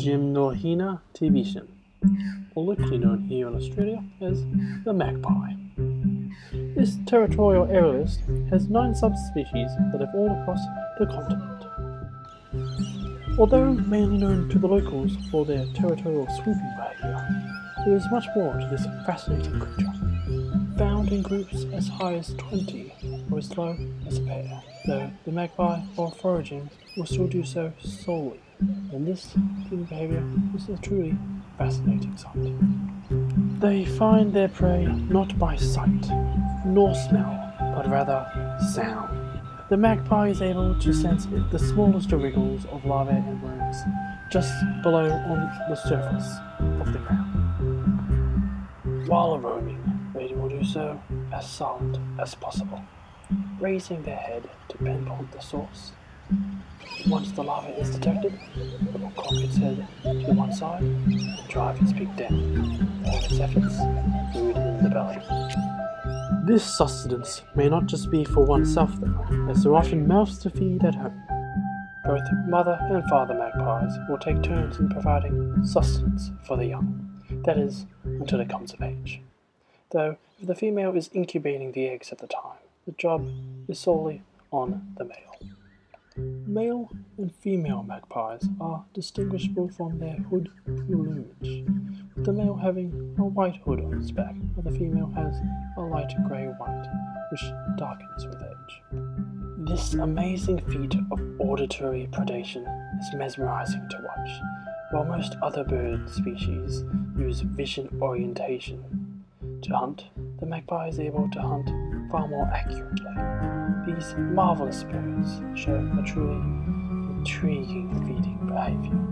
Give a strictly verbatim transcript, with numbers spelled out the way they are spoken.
Gymnohina tibician, or locally known here in Australia as the magpie. This territorial aerialist has nine subspecies that live all across the continent. Although mainly known to the locals for their territorial swooping behaviour, there is much more to this fascinating creature. Found in groups as high as twenty or as low as a pair, though the magpie, while foraging, will still do so solely, and this feeding behaviour is a truly fascinating sight. They find their prey not by sight, nor smell, but rather sound. The magpie is able to sense the smallest of wriggles of larvae and worms just below on the surface of the ground. While roaming, they will do so as silent as possible, raising their head to pinpoint the source. Once the larva is detected, it will cock its head to one side and drive its beak down, all its efforts food in the belly. This sustenance may not just be for oneself though, as there are often mouths to feed at home. Both mother and father magpies will take turns in providing sustenance for the young, that is, until it comes of age. Though, if the female is incubating the eggs at the time, the job is solely on the male. Male and female magpies are distinguishable from their hood plumage, with the male having a white hood on its back, while the female has a light grey-white, which darkens with age. This amazing feat of auditory predation is mesmerizing to watch. While most other bird species use vision orientation to hunt, the magpie is able to hunt far more accurately. These marvelous birds show a truly intriguing feeding behaviour.